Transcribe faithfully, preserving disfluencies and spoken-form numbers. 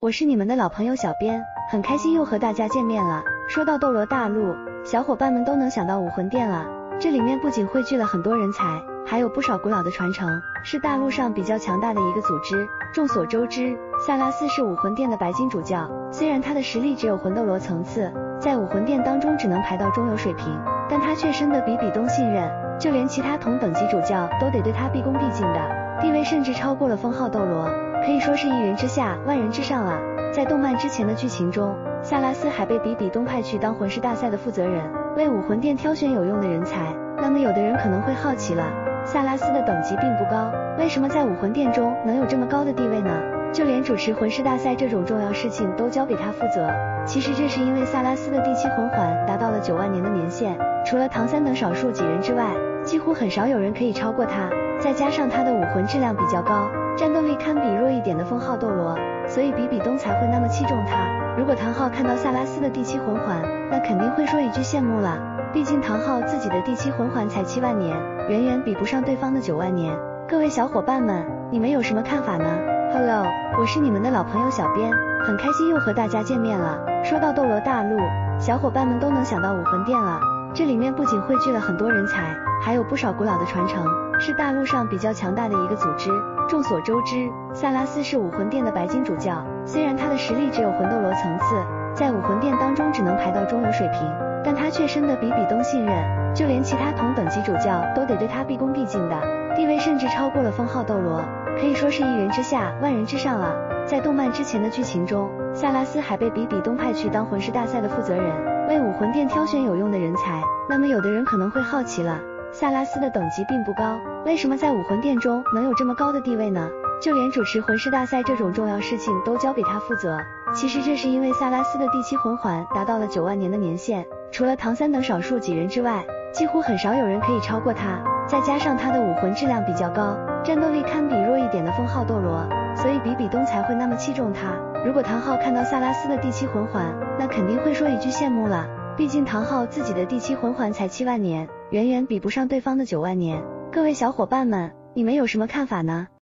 我是你们的老朋友小编，很开心又和大家见面了。说到斗罗大陆，小伙伴们都能想到武魂殿了。这里面不仅汇聚了很多人才，还有不少古老的传承，是大陆上比较强大的一个组织。众所周知，萨拉斯是武魂殿的白金主教，虽然他的实力只有魂斗罗层次，在武魂殿当中只能排到中游水平，但他却深得比比东信任，就连其他同等级主教都得对他毕恭毕敬的，地位甚至超过了封号斗罗，可以说是一人之下万人之上了。在动漫之前的剧情中，萨拉斯还被比比东派去当魂师大赛的负责人，为武魂殿挑选有用的人才。那么有的人可能会好奇了，萨拉斯的等级并不高，为什么在武魂殿中能有这么高的地位呢？就连主持魂师大赛这种重要事情都交给他负责。其实这是因为萨拉斯的第七魂环达到了九万年的年限，除了唐三等少数几人之外，几乎很少有人可以超过他。再加上他的武魂质量比较高，战斗力堪比弱一点的封号斗罗，所以比比东才会那么器重他。如果唐昊看到萨拉斯的第七魂环，那肯定会说一句羡慕了。毕竟唐昊自己的第七魂环才七万年，远远比不上对方的九万年。各位小伙伴们，你们有什么看法呢？ Hello， 我是你们的老朋友小编，很开心又和大家见面了。说到斗罗大陆，小伙伴们都能想到武魂殿了。这里面不仅汇聚了很多人才，还有不少古老的传承，是大陆上比较强大的一个组织。众所周知，萨拉斯是武魂殿的白金主教，虽然他的实力只有魂斗罗层次，在武魂殿当中只能排到中游水平，但他却深得比比东信任，就连其他同等级主教都得对他毕恭毕敬的，地位甚至超过了封号斗罗，可以说是一人之下万人之上了。在动漫之前的剧情中，萨拉斯还被比比东派去当魂师大赛的负责人，为武魂殿挑选有用的人才。那么有的人可能会好奇了，萨拉斯的等级并不高，为什么在武魂殿中能有这么高的地位呢？就连主持魂师大赛这种重要事情都交给他负责。其实这是因为萨拉斯的第七魂环达到了九万年的年限，除了唐三等少数几人之外，几乎很少有人可以超过他。再加上他的武魂质量比较高，战斗力堪比弱一点的封号斗罗，所以比比东才会那么器重他。如果唐昊看到萨拉斯的第七魂环，那肯定会说一句羡慕了。毕竟唐昊自己的第七魂环才七万年，远远比不上对方的九万年。各位小伙伴们，你们有什么看法呢？